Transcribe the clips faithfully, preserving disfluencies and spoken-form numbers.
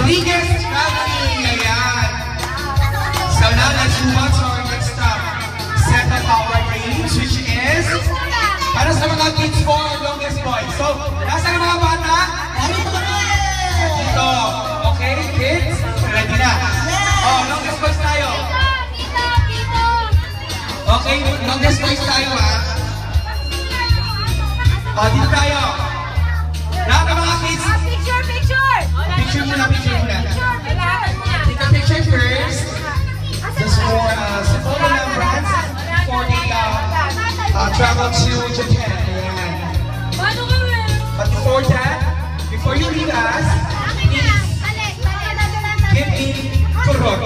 Rodriguez Chelsea. Ayan. So now let's move on to our next stop. Set of our games, which is para sa mga kids for longest boys. So, nasa ng mga bata? Dito. Okay, kids? Ready na? Oh, longest boys tayo. Okay, longest boys tayo ha. Oh, dito tayo. Lahat ng mga kids. Picture, picture! Picture muna, picture muna. Take a picture first. Just for uh, some photo remembrance for the uh, uh, travel to Japan. But before that, before you leave us, please give me kurot.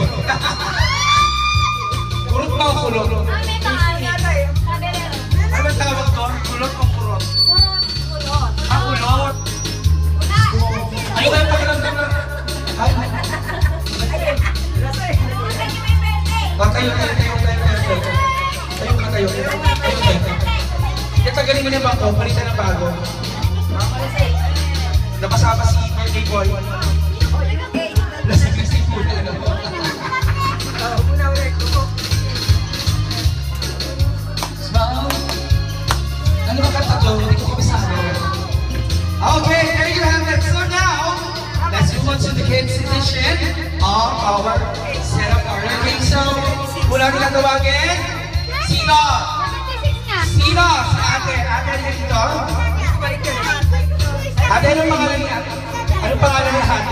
Kurot ba o kulot? Ano tawag doon? Kulot o kurot? Ah, kulot. Ano ba yung pakiramdam na? Ay, Ah, kayo, kayo, kayo, kayo, kayo, kayo. Kayo ka kayo. Kayo kayo. Kaya tagaling mo na yung bangko, palitan ng bago. Napasama si birthday boy. Lasig-lasig po na ano. Smile. Ano ba kanta to? Hindi ko kabisado. Okay, there you have it. So now, let's move on to the kids edition of our setup order. Okay, so, mula nila tawagin, sino? Sino? Si ate. Ate niya dito? Ate, anong pangalan niya? Anong pangalan niya ate?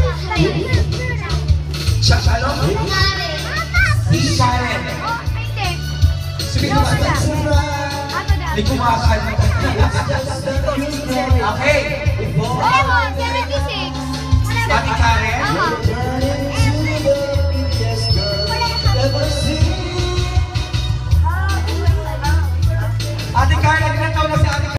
Siya, ano? Si Karen. Sabihin mo ba? Hindi ko makakalimutan. Okay. seventy-six. Ate Karen?